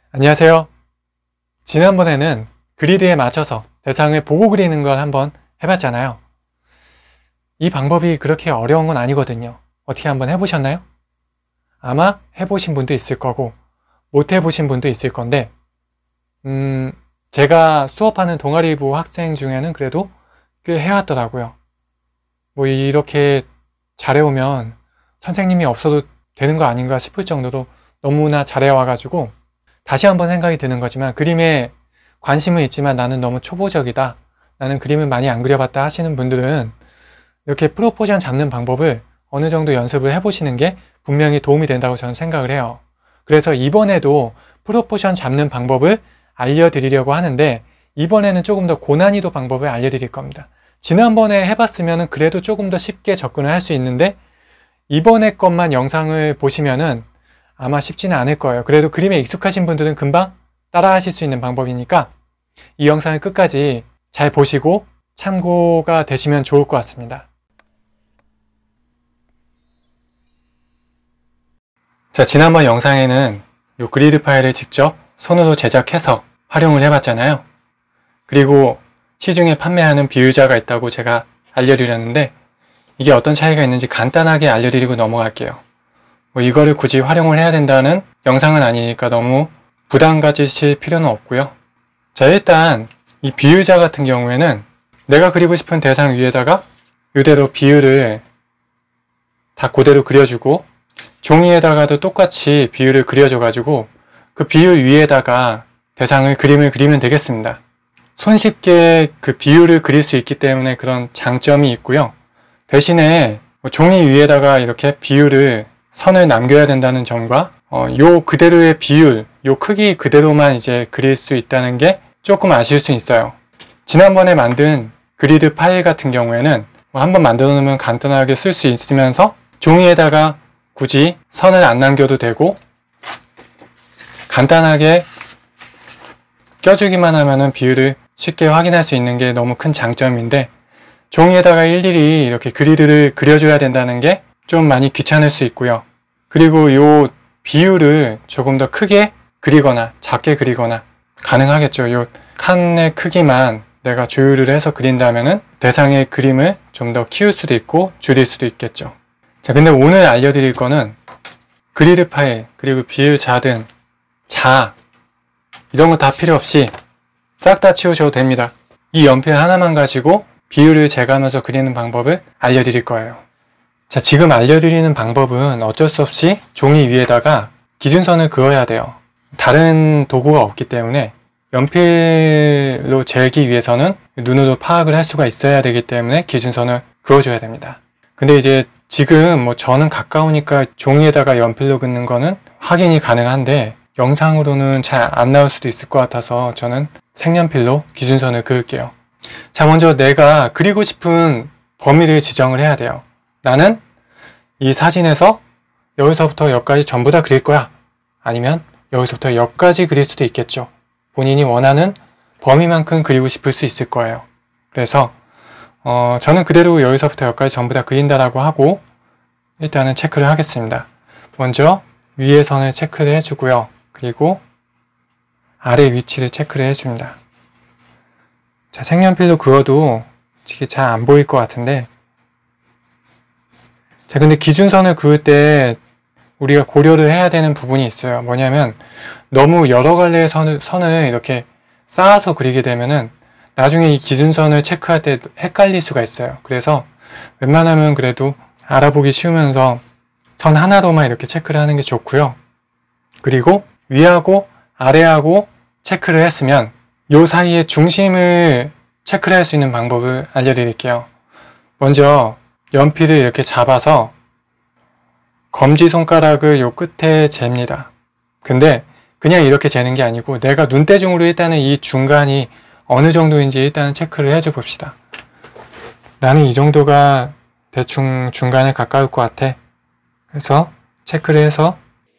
안녕하세요. 지난번에는 그리드에 맞춰서 대상을 보고 그리는 걸 한번 해봤잖아요. 이 방법이 그렇게 어려운 건 아니거든요. 어떻게 한번 해보셨나요? 아마 해보신 분도 있을 거고 못 해보신 분도 있을 건데 제가 수업하는 동아리부 학생 중에는 그래도 꽤 해왔더라고요. 뭐 이렇게 잘해오면 선생님이 없어도 되는 거 아닌가 싶을 정도로 너무나 잘해와가지고 다시 한번 생각이 드는 거지만, 그림에 관심은 있지만 나는 너무 초보적이다, 나는 그림을 많이 안 그려봤다 하시는 분들은 이렇게 프로포션 잡는 방법을 어느 정도 연습을 해보시는 게 분명히 도움이 된다고 저는 생각을 해요. 그래서 이번에도 프로포션 잡는 방법을 알려드리려고 하는데, 이번에는 조금 더 고난이도 방법을 알려드릴 겁니다. 지난번에 해봤으면 그래도 조금 더 쉽게 접근을 할 수 있는데, 이번에 것만 영상을 보시면은 아마 쉽지는 않을 거예요. 그래도 그림에 익숙하신 분들은 금방 따라 하실 수 있는 방법이니까 이 영상을 끝까지 잘 보시고 참고가 되시면 좋을 것 같습니다. 자, 지난번 영상에는 이 그리드 파일을 직접 손으로 제작해서 활용을 해봤잖아요. 그리고 시중에 판매하는 비유자가 있다고 제가 알려드렸는데, 이게 어떤 차이가 있는지 간단하게 알려드리고 넘어갈게요. 뭐 이거를 굳이 활용을 해야 된다는 영상은 아니니까 너무 부담 가지실 필요는 없고요. 자, 일단 이 비유자 같은 경우에는 내가 그리고 싶은 대상 위에다가 이대로 비율을 다 그대로 그려주고, 종이에다가도 똑같이 비율을 그려줘 가지고 그 비율 위에다가 그림을 그리면 되겠습니다. 손쉽게 그 비율을 그릴 수 있기 때문에 그런 장점이 있고요. 대신에 종이 위에다가 이렇게 비율을 선을 남겨야 된다는 점과 요 그대로의 비율, 요 크기 그대로만 이제 그릴 수 있다는 게 조금 아쉬울 수 있어요. 지난번에 만든 그리드 파일 같은 경우에는 한번 만들어 놓으면 간단하게 쓸 수 있으면서 종이에다가 굳이 선을 안 남겨도 되고 간단하게 껴주기만 하면은 비율을 쉽게 확인할 수 있는 게 너무 큰 장점인데, 종이에다가 일일이 이렇게 그리드를 그려줘야 된다는 게 좀 많이 귀찮을 수 있고요. 그리고 요 비율을 조금 더 크게 그리거나 작게 그리거나 가능하겠죠. 요 칸의 크기만 내가 조율을 해서 그린다면은 대상의 그림을 좀 더 키울 수도 있고 줄일 수도 있겠죠. 자, 근데 오늘 알려드릴 거는 그리드 파일, 그리고 비율 자든 이런 거 다 필요 없이 싹 다 치우셔도 됩니다. 이 연필 하나만 가지고 비율을 재가면서 그리는 방법을 알려드릴 거예요. 자, 지금 알려드리는 방법은 어쩔 수 없이 종이 위에다가 기준선을 그어야 돼요. 다른 도구가 없기 때문에 연필로 재기 위해서는 눈으로 파악을 할 수가 있어야 되기 때문에 기준선을 그어줘야 됩니다. 근데 이제 지금 저는 가까우니까 종이에다가 연필로 긋는 거는 확인이 가능한데 영상으로는 잘 안 나올 수도 있을 것 같아서 저는 색연필로 기준선을 그을게요. 자, 먼저 내가 그리고 싶은 범위를 지정을 해야 돼요. 나는 이 사진에서 여기서부터 여기까지 전부 다 그릴 거야. 아니면 여기서부터 여기까지 그릴 수도 있겠죠. 본인이 원하는 범위만큼 그리고 싶을 수 있을 거예요. 그래서 저는 그대로 여기서부터 여기까지 전부 다 그린다라고 하고 일단은 체크를 하겠습니다. 먼저 위의 선을 체크를 해주고요. 그리고 아래 위치를 체크를 해줍니다. 자, 색연필로 그어도 이게 잘 안 보일 것 같은데, 자, 근데 기준선을 그을 때 우리가 고려를 해야 되는 부분이 있어요. 뭐냐면 너무 여러 갈래의 선을 이렇게 쌓아서 그리게 되면은 나중에 이 기준선을 체크할 때 헷갈릴 수가 있어요. 그래서 웬만하면 그래도 알아보기 쉬우면서 선 하나로만 이렇게 체크를 하는 게 좋고요. 그리고 위하고 아래하고 체크를 했으면 요 사이의 중심을 체크를 할 수 있는 방법을 알려드릴게요. 먼저 연필을 이렇게 잡아서 검지손가락을 요 끝에 잽니다. 근데 그냥 이렇게 재는 게 아니고 내가 눈대중으로 일단은 이 중간이 어느 정도인지 일단은 체크를 해줘 봅시다. 나는 이 정도가 대충 중간에 가까울 것 같아. 그래서 체크를 해서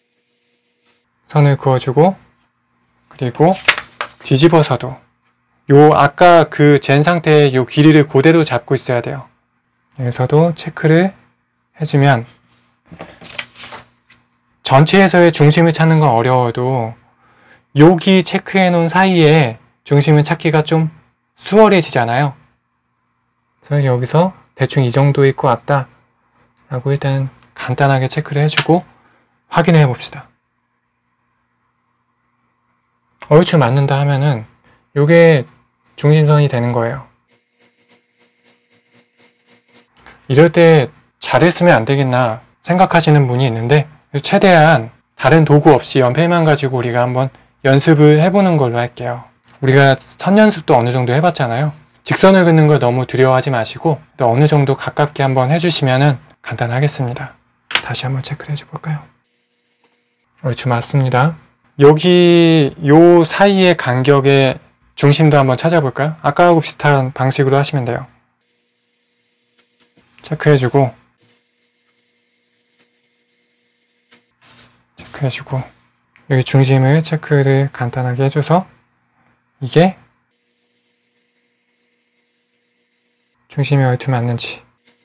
선을 그어주고, 그리고 뒤집어서도 요 아까 그 잰 상태의 요 길이를 그대로 잡고 있어야 돼요. 여기서도 체크를 해주면 전체에서의 중심을 찾는 건 어려워도 여기 체크해 놓은 사이에 중심을 찾기가 좀 수월해지잖아요. 그래서 여기서 대충 이 정도일 것 같다 라고 일단 간단하게 체크를 해주고 확인해 봅시다. 얼추 맞는다 하면은 이게 중심선이 되는 거예요. 이럴 때 잘했으면 안 되겠나 생각하시는 분이 있는데, 최대한 다른 도구 없이 연필만 가지고 우리가 한번 연습을 해보는 걸로 할게요. 우리가 선 연습도 어느 정도 해봤잖아요. 직선을 긋는 걸 너무 두려워하지 마시고 또 어느 정도 가깝게 한번 해주시면 간단하겠습니다. 다시 한번 체크를 해줘 볼까요? 얼추 맞습니다. 여기 요 사이의 간격의 중심도 한번 찾아볼까요? 아까하고 비슷한 방식으로 하시면 돼요. 체크해주고 체크해주고 여기 중심을 체크를 간단하게 해줘서 이게 중심이 얼추 맞는지,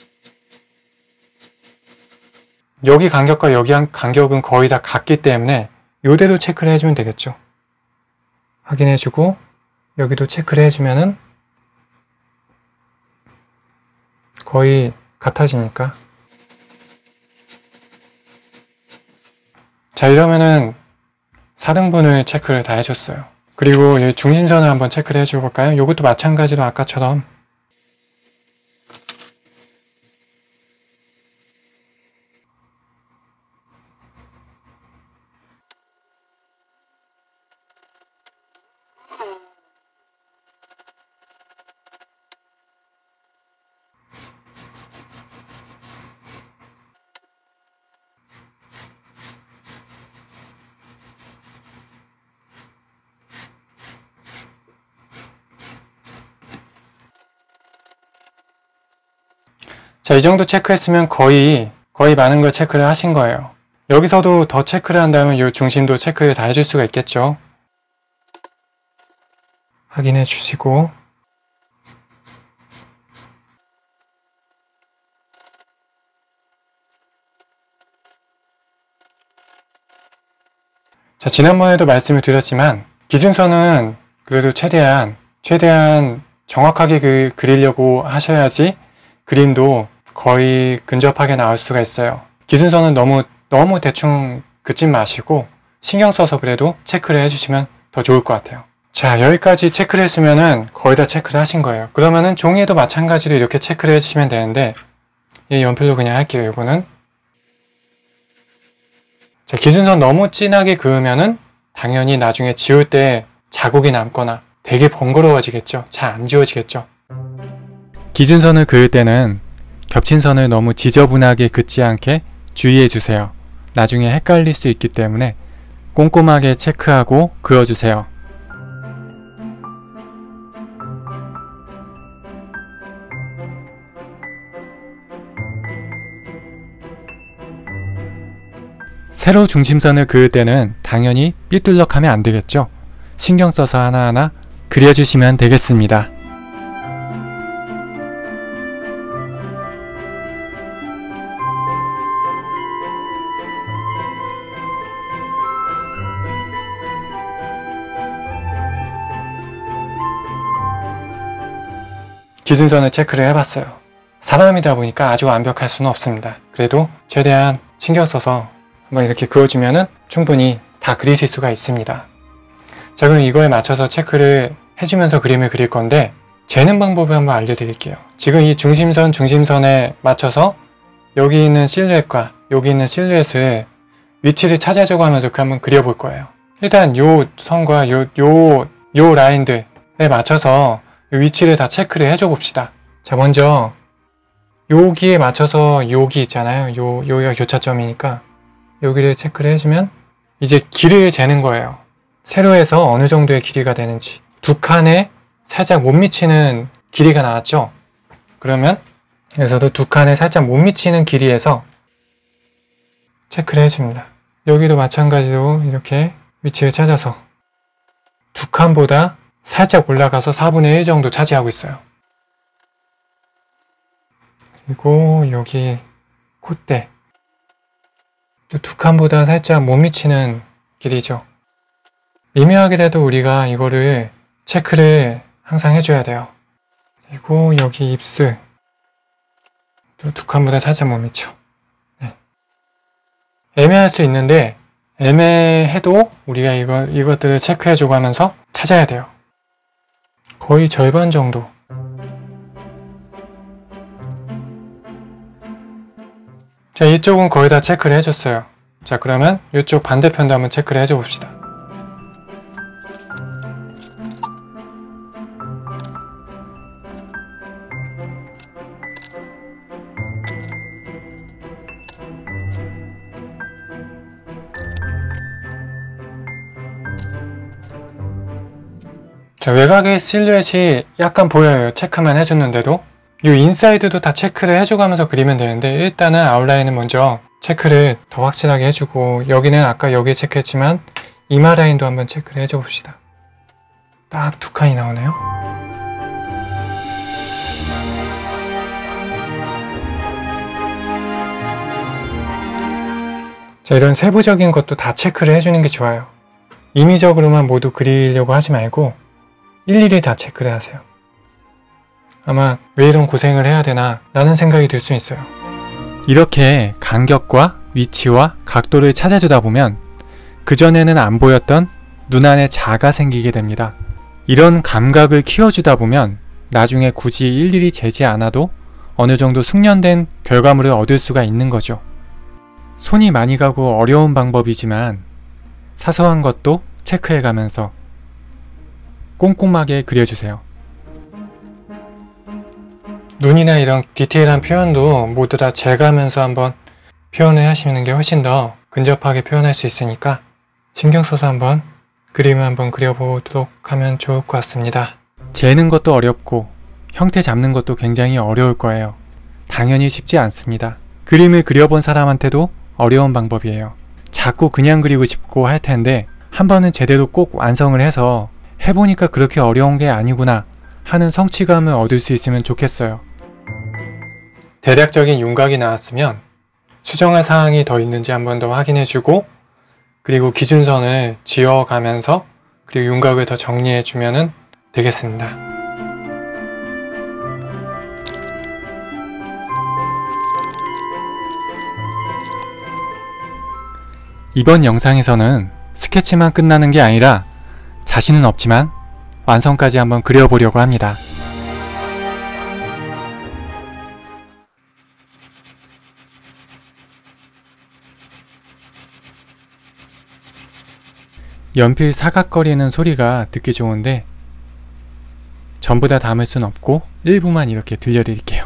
여기 간격과 여기 간격은 거의 다 같기 때문에 이대로 체크를 해주면 되겠죠. 확인해주고 여기도 체크를 해주면은 거의 같아지니까. 자, 이러면은 4등분을 체크를 다 해줬어요. 그리고 이 중심선을 한번 체크를 해줘 볼까요? 이것도 마찬가지로 아까처럼 자, 이 정도 체크했으면 거의 많은 걸 체크를 하신 거예요. 여기서도 더 체크를 한다면 이 중심도 체크를 다 해줄 수가 있겠죠. 확인해 주시고 자, 지난번에도 말씀을 드렸지만 기준선은 그래도 최대한 정확하게 그리려고 하셔야지 그림도 거의 근접하게 나올 수가 있어요. 기준선은 너무 대충 긋지 마시고 신경 써서 그래도 체크를 해주시면 더 좋을 것 같아요. 자, 여기까지 체크를 했으면은 거의 다 체크를 하신 거예요. 그러면은 종이에도 마찬가지로 이렇게 체크를 해주시면 되는데, 이 연필로 그냥 할게요. 이거는 자, 기준선 너무 진하게 그으면은 당연히 나중에 지울 때 자국이 남거나 되게 번거로워지겠죠. 잘 안 지워지겠죠. 기준선을 그을 때는 겹친 선을 너무 지저분하게 긋지 않게 주의해 주세요. 나중에 헷갈릴 수 있기 때문에 꼼꼼하게 체크하고 그어주세요. 세로 중심선을 그을 때는 당연히 삐뚤럭하면 안 되겠죠. 신경 써서 하나하나 그려주시면 되겠습니다. 기준선을 체크를 해봤어요. 사람이다 보니까 아주 완벽할 수는 없습니다. 그래도 최대한 신경 써서 한번 이렇게 그어주면은 충분히 다 그리실 수가 있습니다. 자, 그럼 이거에 맞춰서 체크를 해주면서 그림을 그릴 건데, 재는 방법을 한번 알려드릴게요. 지금 이 중심선에 맞춰서 여기 있는 실루엣과 여기 있는 실루엣을 위치를 찾아주고 하면서 한번 그려볼 거예요. 일단 요 선과 요 라인들에 맞춰서 위치를 다 체크를 해줘 봅시다. 자, 먼저 여기에 맞춰서 여기 있잖아요. 여기가 교차점이니까 여기를 체크를 해주면 이제 길이를 재는 거예요. 세로에서 어느 정도의 길이가 되는지. 두 칸에 살짝 못 미치는 길이가 나왔죠. 그러면 여기서도 두 칸에 살짝 못 미치는 길이에서 체크를 해줍니다. 여기도 마찬가지로 이렇게 위치를 찾아서 두 칸보다 살짝 올라가서 4분의 1 정도 차지하고 있어요. 그리고 여기 콧대 또 두 칸보다 살짝 못 미치는 길이죠. 미묘하게라도 우리가 이거를 체크를 항상 해줘야 돼요. 그리고 여기 입술 또 두 칸보다 살짝 못 미쳐. 네. 애매할 수 있는데 애매해도 우리가 이것들을 체크해주고 하면서 찾아야 돼요. 거의 절반 정도. 자, 이쪽은 거의 다 체크를 해줬어요. 자, 그러면 이쪽 반대편도 한번 체크를 해줘 봅시다. 자, 외곽의 실루엣이 약간 보여요. 체크만 해줬는데도. 이 인사이드도 다 체크를 해줘가면서 그리면 되는데, 일단은 아웃라인은 먼저 체크를 더 확실하게 해주고, 여기는 아까 여기 체크했지만 이마 라인도 한번 체크를 해줘 봅시다. 딱 두 칸이 나오네요. 자, 이런 세부적인 것도 다 체크를 해주는 게 좋아요. 임의적으로만 모두 그리려고 하지 말고 일일이 다 체크를 하세요. 아마 왜 이런 고생을 해야 되나 라는 생각이 들 수 있어요. 이렇게 간격과 위치와 각도를 찾아주다 보면 그전에는 안 보였던 눈 안에 자가 생기게 됩니다. 이런 감각을 키워주다 보면 나중에 굳이 일일이 재지 않아도 어느 정도 숙련된 결과물을 얻을 수가 있는 거죠. 손이 많이 가고 어려운 방법이지만 사소한 것도 체크해가면서 꼼꼼하게 그려주세요. 눈이나 이런 디테일한 표현도 모두 다 재가면서 한번 표현을 하시는 게 훨씬 더 근접하게 표현할 수 있으니까 신경 써서 한번 그림을 한번 그려보도록 하면 좋을 것 같습니다. 재는 것도 어렵고 형태 잡는 것도 굉장히 어려울 거예요. 당연히 쉽지 않습니다. 그림을 그려본 사람한테도 어려운 방법이에요. 자꾸 그냥 그리고 싶고 할 텐데 한 번은 제대로 꼭 완성을 해서 해보니까 그렇게 어려운 게 아니구나 하는 성취감을 얻을 수 있으면 좋겠어요. 대략적인 윤곽이 나왔으면 수정할 사항이 더 있는지 한 번 더 확인해주고, 그리고 기준선을 지어가면서 그리고 윤곽을 더 정리해주면 되겠습니다. 이번 영상에서는 스케치만 끝나는 게 아니라 자신은 없지만 완성까지 한번 그려보려고 합니다. 연필 사각거리는 소리가 듣기 좋은데 전부 다 담을 순 없고 일부만 이렇게 들려드릴게요.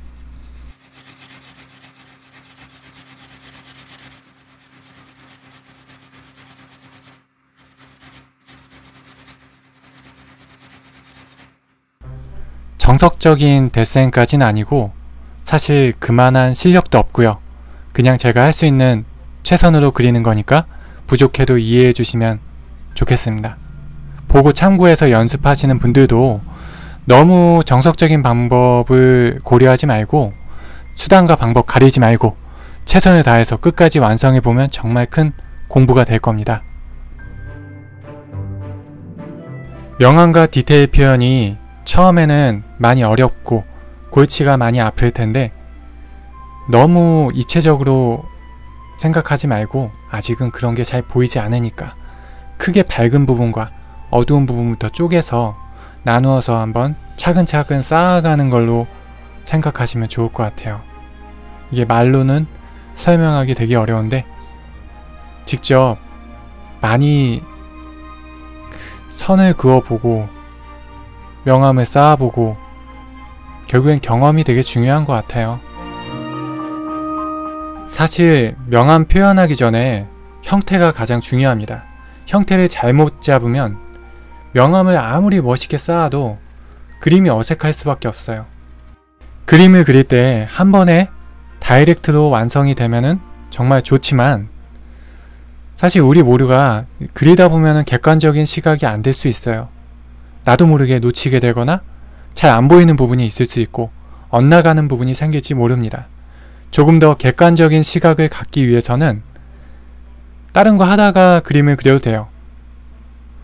정석적인 데센까지는 아니고 사실 그만한 실력도 없고요. 그냥 제가 할 수 있는 최선으로 그리는 거니까 부족해도 이해해 주시면 좋겠습니다. 보고 참고해서 연습하시는 분들도 너무 정석적인 방법을 고려하지 말고 수단과 방법 가리지 말고 최선을 다해서 끝까지 완성해 보면 정말 큰 공부가 될 겁니다. 명암과 디테일 표현이 처음에는 많이 어렵고 골치가 많이 아플 텐데 너무 입체적으로 생각하지 말고 아직은 그런 게 잘 보이지 않으니까 크게 밝은 부분과 어두운 부분부터 쪼개서 나누어서 한번 차근차근 쌓아가는 걸로 생각하시면 좋을 것 같아요. 이게 말로는 설명하기 되게 어려운데 직접 많이 선을 그어보고 명암을 쌓아보고 결국엔 경험이 되게 중요한 것 같아요. 사실 명암 표현하기 전에 형태가 가장 중요합니다. 형태를 잘못 잡으면 명암을 아무리 멋있게 쌓아도 그림이 어색할 수밖에 없어요. 그림을 그릴 때 한 번에 다이렉트로 완성이 되면은 정말 좋지만 사실 우리 모두가 그리다 보면은 객관적인 시각이 안 될 수 있어요. 나도 모르게 놓치게 되거나 잘 안 보이는 부분이 있을 수 있고 엇나가는 부분이 생길지 모릅니다. 조금 더 객관적인 시각을 갖기 위해서는 다른 거 하다가 그림을 그려도 돼요.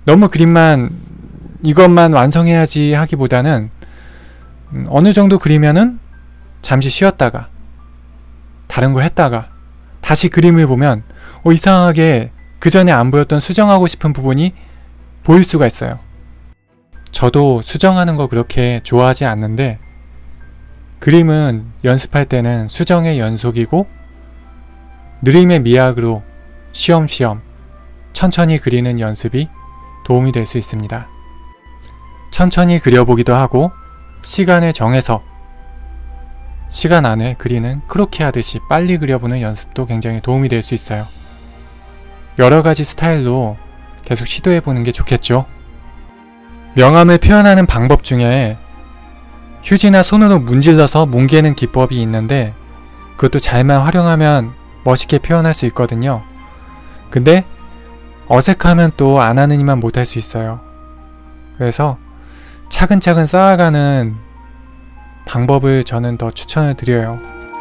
너무 그림만 이것만 완성해야지 하기보다는 어느 정도 그리면은 잠시 쉬었다가 다른 거 했다가 다시 그림을 보면 이상하게 그 전에 안 보였던 수정하고 싶은 부분이 보일 수가 있어요. 저도 수정하는 거 그렇게 좋아하지 않는데 그림은 연습할 때는 수정의 연속이고 느림의 미학으로 쉬엄쉬엄 천천히 그리는 연습이 도움이 될 수 있습니다. 천천히 그려보기도 하고 시간을 정해서 시간 안에 그리는 크로키 하듯이 빨리 그려보는 연습도 굉장히 도움이 될 수 있어요. 여러가지 스타일로 계속 시도해보는 게 좋겠죠. 명암을 표현하는 방법 중에 휴지나 손으로 문질러서 뭉개는 기법이 있는데 그것도 잘만 활용하면 멋있게 표현할 수 있거든요. 근데 어색하면 또 안 하는 이만 못할 수 있어요. 그래서 차근차근 쌓아가는 방법을 저는 더 추천을 드려요.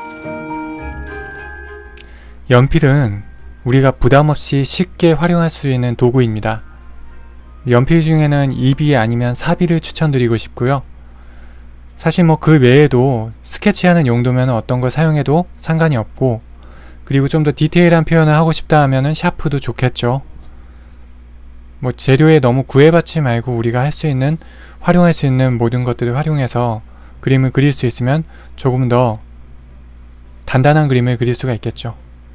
연필은 우리가 부담없이 쉽게 활용할 수 있는 도구입니다. 연필 중에는 2B 아니면 4B를 추천드리고 싶고요. 사실 그 외에도 스케치하는 용도면 어떤 걸 사용해도 상관이 없고, 그리고 좀 더 디테일한 표현을 하고 싶다 하면은 샤프도 좋겠죠. 재료에 너무 구애받지 말고 우리가 할 수 있는, 활용할 수 있는 모든 것들을 활용해서 그림을 그릴 수 있으면 조금 더 단단한 그림을 그릴 수가 있겠죠.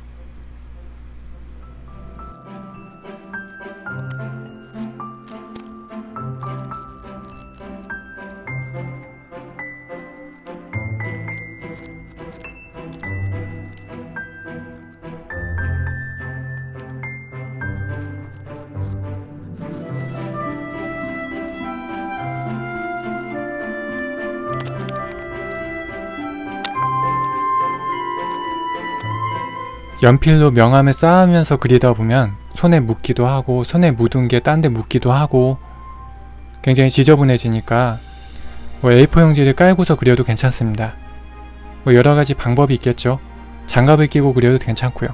연필로 명암을 쌓으면서 그리다 보면 손에 묻기도 하고, 손에 묻은 게 딴 데 묻기도 하고 굉장히 지저분해지니까 A4 용지를 깔고서 그려도 괜찮습니다. 여러가지 방법이 있겠죠. 장갑을 끼고 그려도 괜찮고요.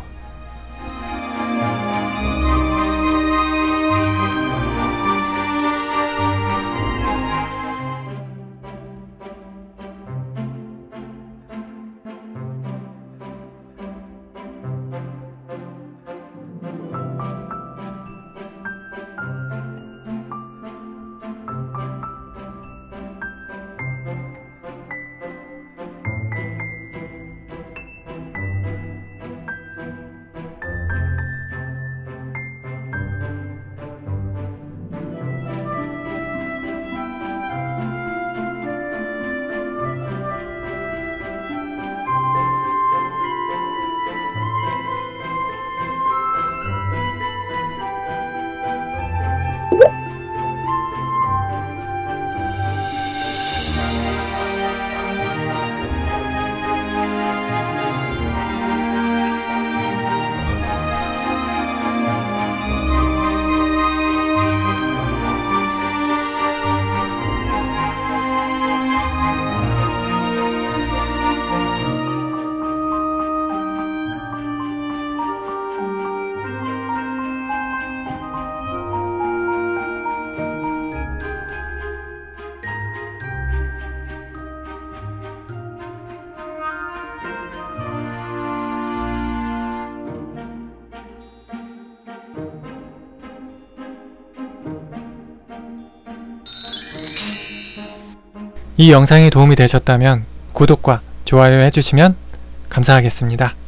이 영상이 도움이 되셨다면 구독과 좋아요 해주시면 감사하겠습니다.